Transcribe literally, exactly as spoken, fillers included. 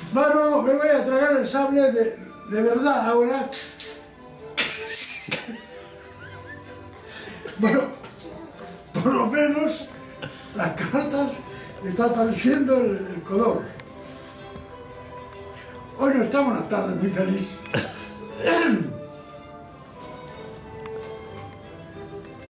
Bueno, me voy a tragar el sable de, de verdad ahora. Bueno, por lo menos las cartas están apareciendo el, el color. Hoy no está, buenas tardes, muy feliz.